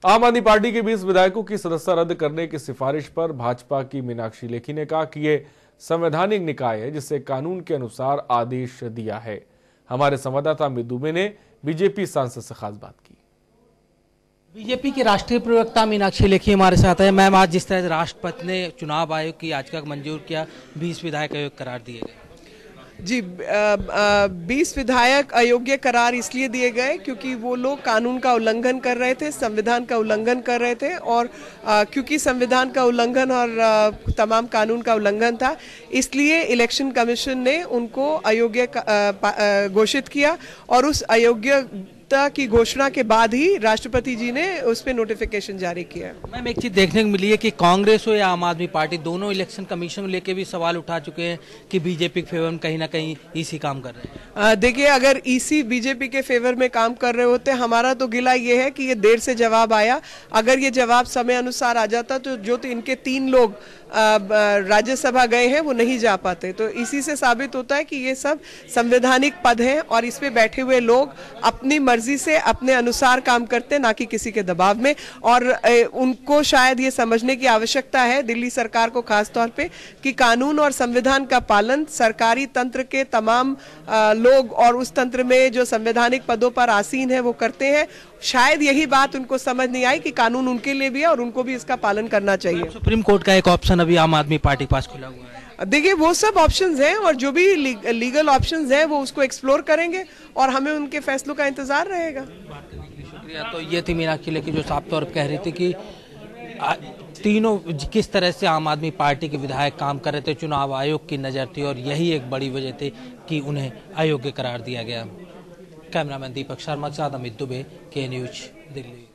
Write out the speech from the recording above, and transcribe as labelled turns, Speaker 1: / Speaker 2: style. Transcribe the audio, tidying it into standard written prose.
Speaker 1: आम आदमी पार्टी के 20 विधायकों की सदस्यता रद्द करने की सिफारिश पर भाजपा की मीनाक्षी लेखी ने कहा कि ये संवैधानिक निकाय है जिससे कानून के अनुसार आदेश दिया है। हमारे संवाददाता अमित दुबे ने बीजेपी सांसद से खास बात की।
Speaker 2: बीजेपी के राष्ट्रीय प्रवक्ता मीनाक्षी लेखी हमारे साथ है। मैम, आज जिस तरह राष्ट्रपति ने चुनाव आयोग की याचिका को मंजूर किया, 20 विधायक अयोग्य करार दिए गए।
Speaker 3: जी, 20 विधायक अयोग्य करार इसलिए दिए गए क्योंकि वो लोग कानून का उल्लंघन कर रहे थे, संविधान का उल्लंघन कर रहे थे और क्योंकि संविधान का उल्लंघन और तमाम कानून का उल्लंघन था, इसलिए इलेक्शन कमीशन ने उनको अयोग्य घोषित किया और उस अयोग्यता की घोषणा के बाद ही राष्ट्रपति जी ने उस पर नोटिफिकेशन जारी किया।
Speaker 2: मैम, एक चीज देखने को मिली है कि कांग्रेस हो या आम आदमी पार्टी, दोनों इलेक्शन कमीशन को लेकर भी सवाल उठा चुके हैं कि बीजेपी के फेवर में कहीं ना कहीं ईसी काम कर रहे हैं।
Speaker 3: देखिए, अगर ईसी बीजेपी के फेवर में काम कर रहे होते, हमारा तो गिला ये है कि ये देर से जवाब आया। अगर ये जवाब समय अनुसार आ जाता तो जो तो इनके 3 लोग राज्यसभा गए हैं वो नहीं जा पाते। तो इसी से साबित होता है कि ये सब संवैधानिक पद हैं और इस पे बैठे हुए लोग अपनी मर्जी से अपने अनुसार काम करते हैं, ना कि किसी के दबाव में। और उनको शायद ये समझने की आवश्यकता है, दिल्ली सरकार को खास तौर पे, कि कानून और संविधान का पालन सरकारी तंत्र के तमाम लोग और उस तंत्र में जो संवैधानिक पदों पर आसीन है वो करते हैं। शायद यही बात उनको समझ नहीं आई कि कानून उनके लिए भी है और उनको भी इसका पालन करना चाहिए।
Speaker 2: सुप्रीम कोर्ट का एक ऑप्शन अभी आम आदमी पार्टी के पास खुला हुआ है।
Speaker 3: देखिए, वो सब ऑप्शंस हैं और जो भी लीगल ऑप्शंस हैं वो उसको एक्सप्लोर करेंगे और हमें उनके फैसलों का इंतजार रहेगा।
Speaker 2: शुक्रिया। तो ये थी मीनाक्षी लेखी जो साफ तौर पर कह रही थी कि तीनों किस तरह से आम आदमी पार्टी के विधायक काम कर रहे थे, चुनाव आयोग की नजर थी और यही एक बड़ी वजह थी कि उन्हें अयोग्य करार दिया गया। कैमरामैन दीपक शर्मा के साथ अमित दुबे, के न्यूज, दिल्ली।